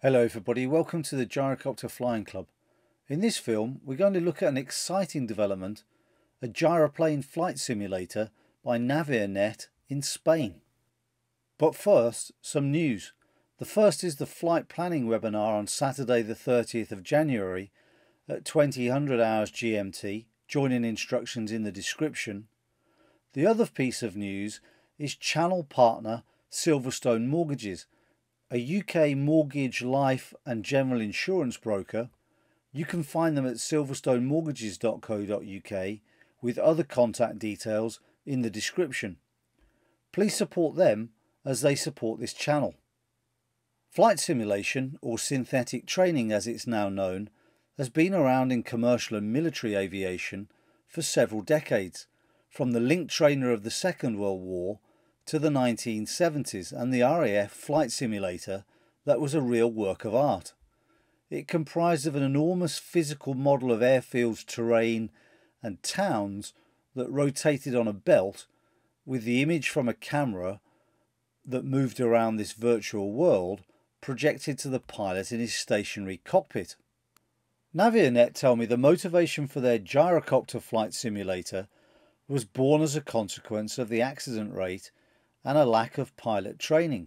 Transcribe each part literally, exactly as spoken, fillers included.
Hello everybody, welcome to the Gyrocopter Flying Club. In this film we're going to look at an exciting development, a gyroplane flight simulator by Navianet in Spain. But first, some news. The first is the flight planning webinar on Saturday the thirtieth of January at twenty hundred hours G M T, joining instructions in the description. The other piece of news is channel partner Silverstone Mortgages, a U K mortgage, life and general insurance broker. You can find them at silverstone mortgages dot co dot U K with other contact details in the description. Please support them as they support this channel. Flight simulation, or synthetic training as it's now known, has been around in commercial and military aviation for several decades, from the Link trainer of the Second World War to the nineteen seventies and the R A F flight simulator that was a real work of art. It comprised of an enormous physical model of airfields, terrain and towns that rotated on a belt, with the image from a camera that moved around this virtual world projected to the pilot in his stationary cockpit. Navianet tell me the motivation for their gyrocopter flight simulator was born as a consequence of the accident rate and a lack of pilot training.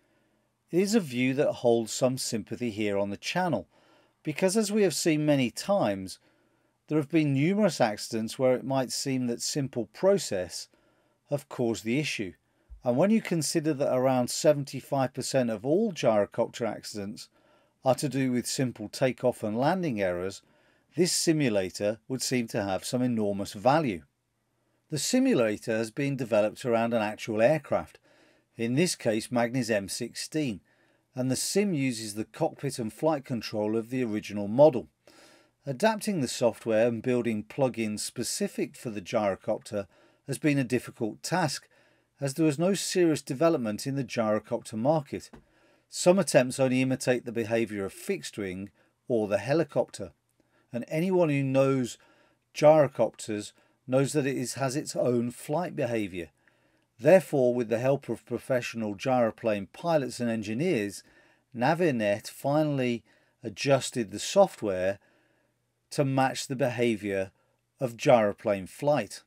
It is a view that holds some sympathy here on the channel, because as we have seen many times, there have been numerous accidents where it might seem that simple process have caused the issue, and when you consider that around seventy-five percent of all gyrocopter accidents are to do with simple takeoff and landing errors, this simulator would seem to have some enormous value. The simulator has been developed around an actual aircraft, in this case Magni's M sixteen, and the sim uses the cockpit and flight control of the original model. Adapting the software and building plugins specific for the gyrocopter has been a difficult task, as there was no serious development in the gyrocopter market. Some attempts only imitate the behaviour of fixed wing or the helicopter, and anyone who knows gyrocopters knows that it is, has its own flight behaviour. Therefore, with the help of professional gyroplane pilots and engineers, Navianet finally adjusted the software to match the behaviour of gyroplane flight.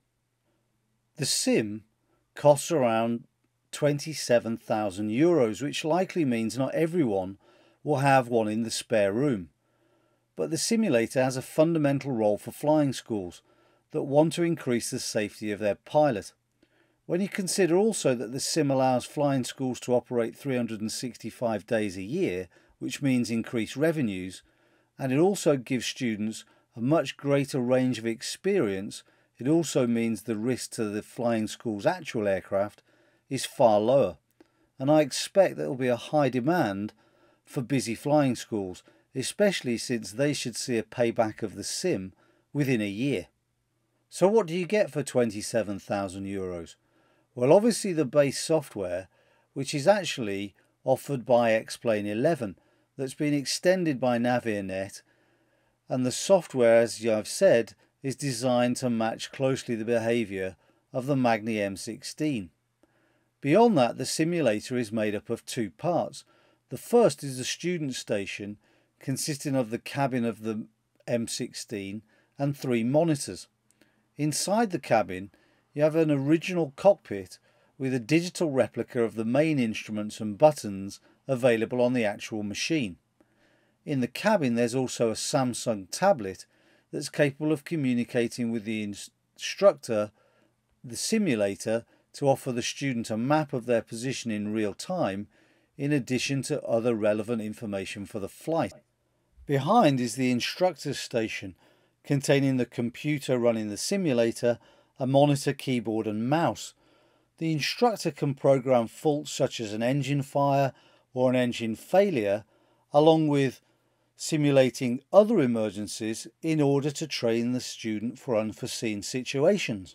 The sim costs around twenty-seven thousand euros, which likely means not everyone will have one in the spare room. But the simulator has a fundamental role for flying schools that want to increase the safety of their pilot. When you consider also that the sim allows flying schools to operate three hundred sixty-five days a year, which means increased revenues, and it also gives students a much greater range of experience, it also means the risk to the flying school's actual aircraft is far lower. And I expect there will be a high demand for busy flying schools, especially since they should see a payback of the sim within a year. So what do you get for twenty-seven thousand euros? Well, obviously the base software, which is actually offered by X-Plane eleven, that's been extended by Navianet, and the software, as I've said, is designed to match closely the behaviour of the Magni M sixteen. Beyond that, the simulator is made up of two parts. The first is the student station, consisting of the cabin of the M sixteen and three monitors. Inside the cabin you have an original cockpit with a digital replica of the main instruments and buttons available on the actual machine. In the cabin there's also a Samsung tablet that's capable of communicating with the instructor, the simulator, to offer the student a map of their position in real time, in addition to other relevant information for the flight. Behind is the instructor's station, containing the computer running the simulator, a monitor, keyboard and mouse. The instructor can program faults such as an engine fire or an engine failure, along with simulating other emergencies in order to train the student for unforeseen situations.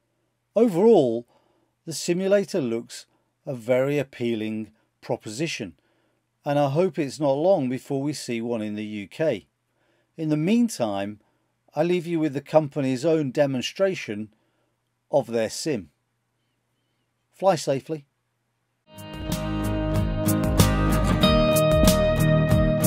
Overall, the simulator looks a very appealing proposition, and I hope it's not long before we see one in the U K. In the meantime, I leave you with the company's own demonstration of their sim. Fly safely.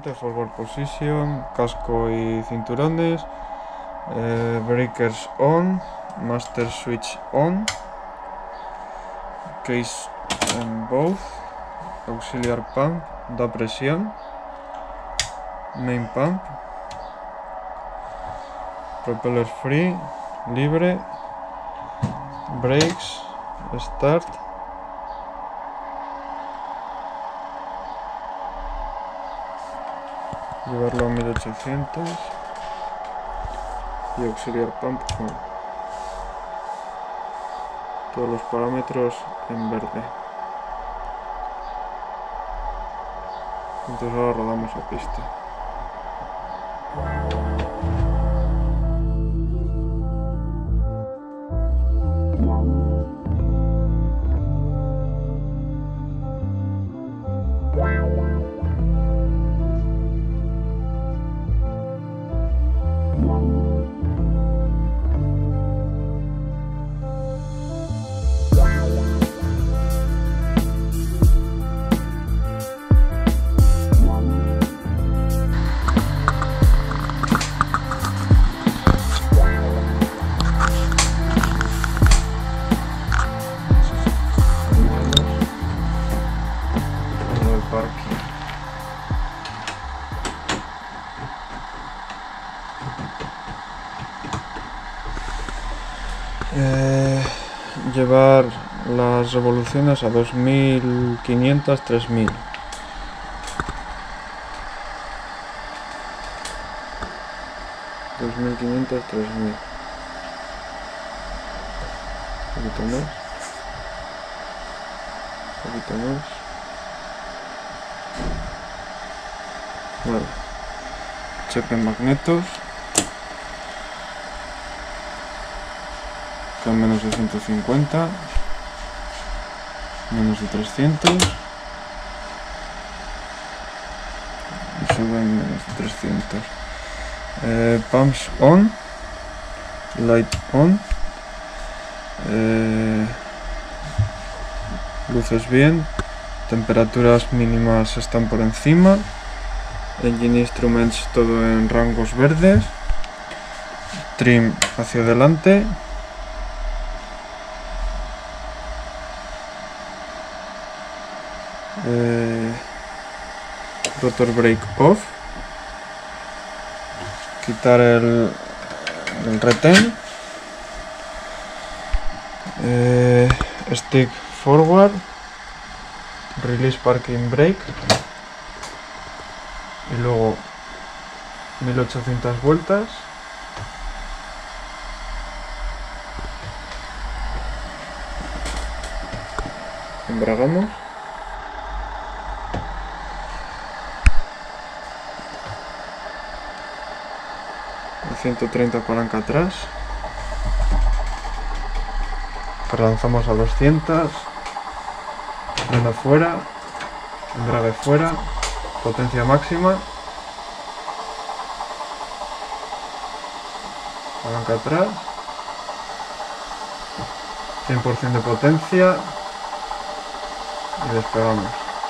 adelante, forward position, casco y cinturones, eh, breakers on, master switch on, case on both, auxiliar pump, da presión, main pump, propeller free, libre, brakes, start, llevarlo a mil ochocientos y auxiliar pump on. Todos los parámetros en verde. Entonces ahora rodamos a pista. Eh, llevar las revoluciones a dos mil quinientos, tres mil. dos mil quinientos, tres mil. Un poquito más. Un poquito más. Vale. Chequen magnetos. Están menos de ciento cincuenta. Menos de trescientos. Y suben menos de trescientos. Eh, pumps on. Light on. Eh, luces bien. Temperaturas mínimas están por encima. Engine Instruments todo en rangos verdes. Trim hacia adelante. Eh, rotor brake off. Quitar el, el retén. Eh, stick forward. Release parking brake. Y luego mil ochocientas vueltas. Embragamos. ciento treinta palanca atrás. Relanzamos a doscientos. Freno fuera. Embrague fuera. Potencia máxima. Palanca atrás. cien por ciento de potencia. Y despegamos.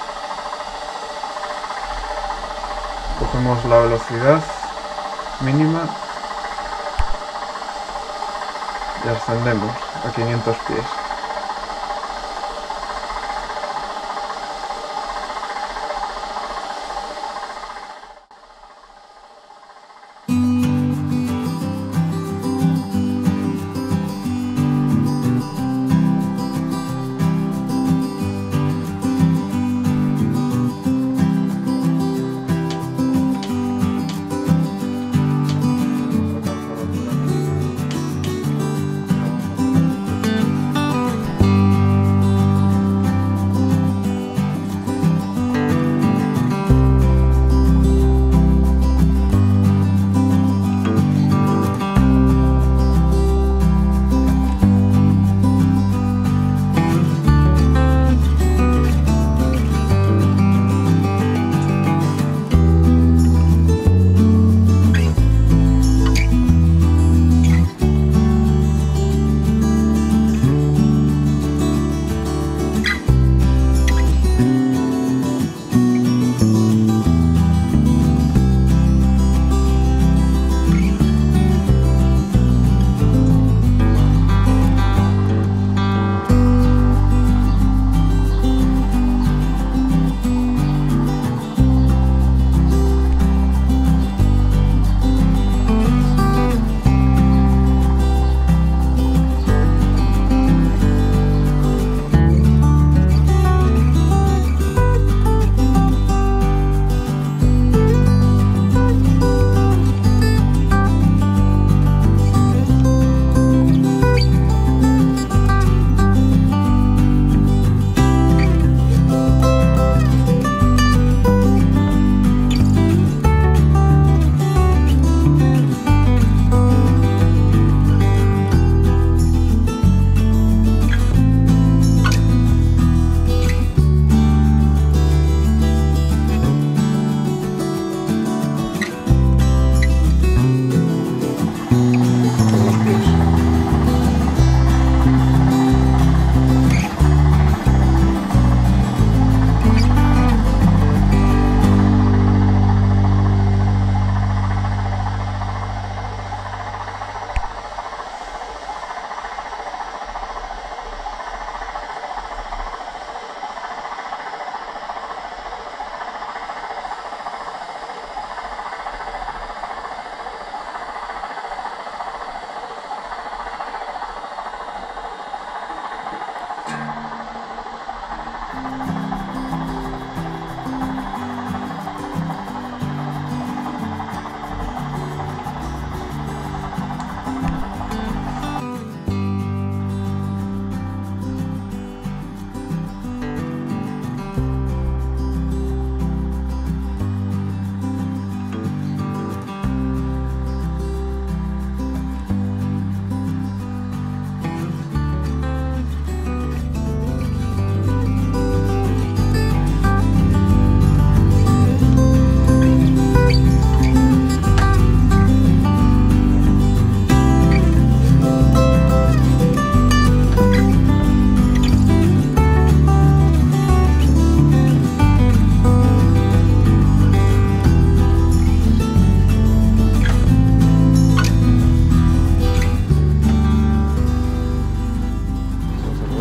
Cogemos la velocidad mínima. Y ascendemos a quinientos pies.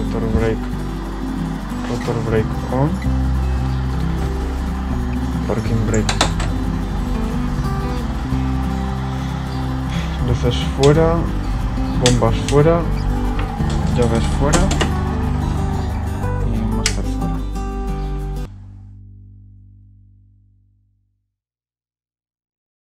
rotor brake, rotor brake on, parking brake. Luces fuera, bombas fuera, llaves fuera.